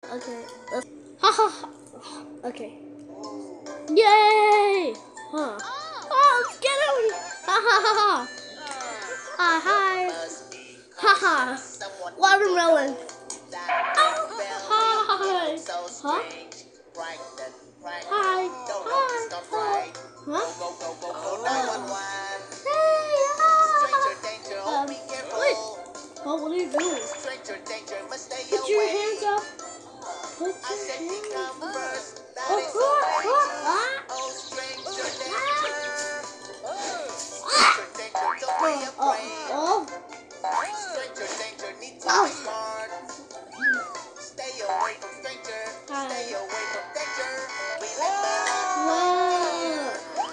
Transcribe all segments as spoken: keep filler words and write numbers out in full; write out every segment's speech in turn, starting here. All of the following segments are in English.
Okay. Let's ha ha ha. Okay. Yay! Huh. Oh, let's get him! Ha ha ha ha! Hi hi! Ha ha! Watermelon! Oh, hi! Huh? Hi! Hi! Hi! Huh? Hey! Ah! Um, wait! Oh, what are you doing? Put your hands up! Put your hands up! Oh, oh, oh, ah! Oh, oh, oh. Stranger danger needs to Oh. be smart. Stay away from stranger. Stay away from danger. We live Whoa.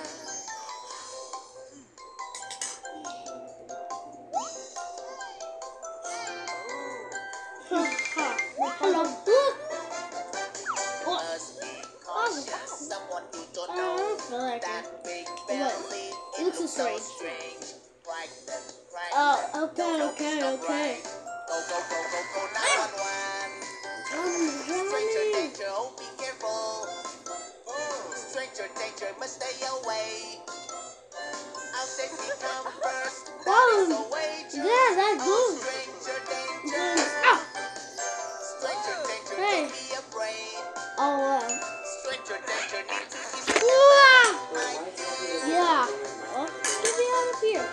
Hello. Look. Must be cautious. Someone who don't I know don't feel like that it. big What? belly. It looks so strange. strange. Right then, right Oh, then. okay, No, no, okay, it's not okay. right. Go, go, go, go, go, nine one one. I'm Stranger drowning. danger, oh be careful. Stranger danger, must stay away. Our safety come first. That Whoa. is the way to Yeah, that oh, goes. stranger danger. Ah. Stranger danger, Hey. don't be afraid. Oh, uh, Stranger danger, need to be ah. safe. Yeah. Oh, get me out of here.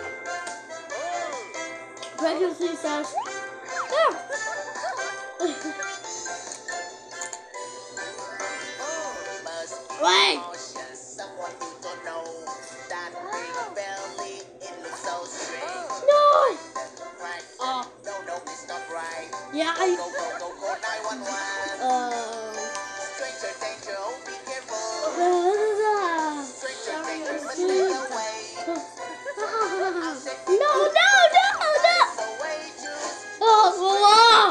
Pregnancy says. Ah. Must be Wait. cautious. Someone who don't know that big belly. It looks so strange. No. Right. Oh. No, no, it's not right. Yeah, Go, I. go, go, go, go, nine one one. Uh. Stranger danger, oh be careful. uh, Stranger danger, must stay away. No, no, no, no. The way to Oh, whoa.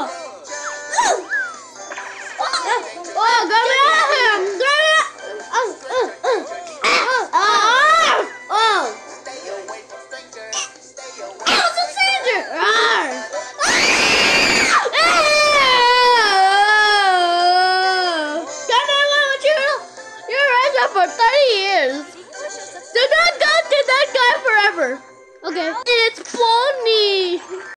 Oh, get me out of here. Get me out. Oh, oh, oh. Oh, oh, oh. stay away from stranger. Stay away Oh, from it's a stranger. Arr. God, I want you. You're right for thirty years. Do not go to that guy forever. Okay. It's Bonnie.